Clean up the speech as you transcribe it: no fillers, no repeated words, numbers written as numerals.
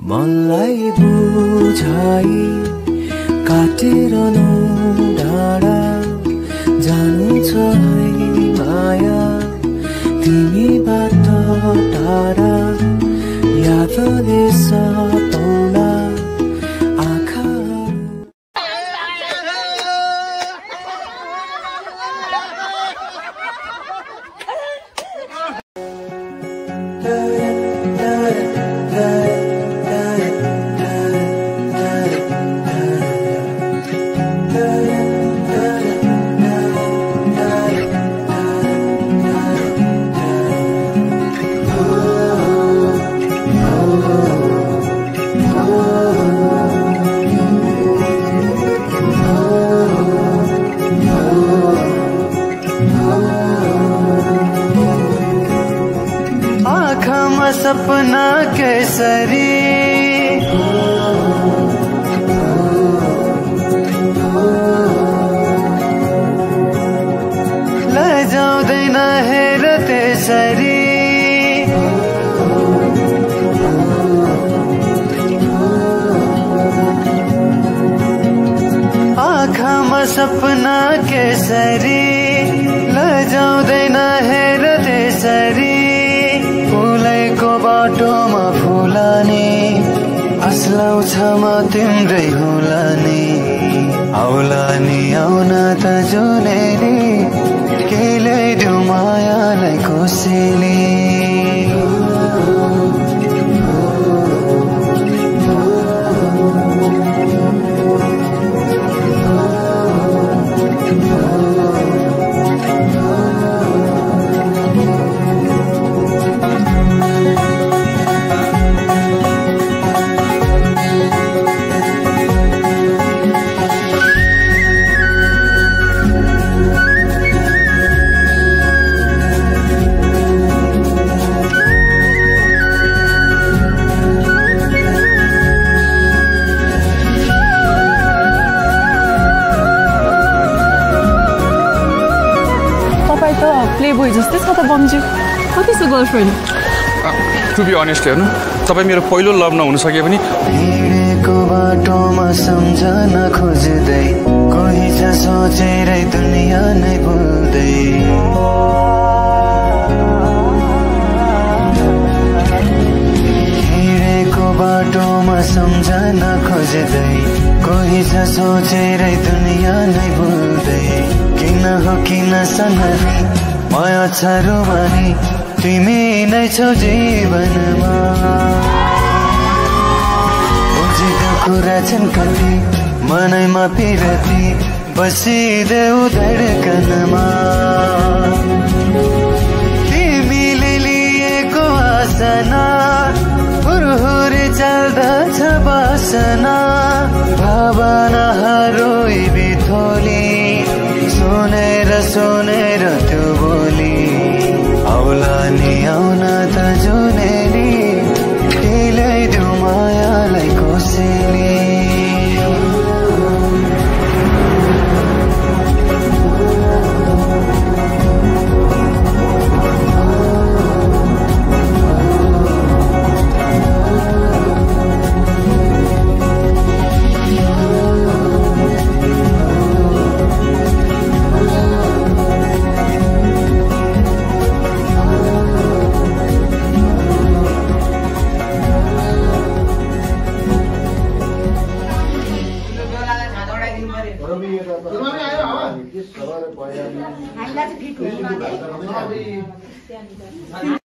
मनलाई बुझाई काटेर नौ डाँडा जानु छ है माया तिमीबाट टाढा यादले सताउला आँखामा सपना केसरी लजाउँदैन हेर त्यसरी आँखामा सपना केसरी लजाउँदैन हेर त्यसरी फुलैको बाटोमा फुलाने आslaउँछ म तिम्रै होला नि आउला नि आउन त जुनेली केले दिउ मायालाई कोसेली प्लेबोय जस्तै छ त बमजी कति छ गर्लफ्रेन्ड टु बी अनेस्ट हेर्नु तपाईँ मेरो पहिलो लभ नहुन सके पनि हिँडेको बाटोमा सम्झना खोज्दै कोही छ सोचेरै दुनियाँ नै भुल्दै हिँडेको बाटोमा सम्झना खोज्दै कोही छ सोचेरै दुनियाँ नै भुल्दै किन हो किन सनरी माया छ रुमानी तिमी नै छौ जीवनमा बुझेका कुरा छन् कति मनैमा पिरती बसिदेऊ धडकनमा तिमीले लिएको आसना हुरहुरी चल्दछ बासना भावनाहरू बिथोली सुनेर त्यो बोली आउला नि आउन त जुनेली केलाई दिउ मायालाई कोसेली हामीलाई चाहिँ फिट हुनु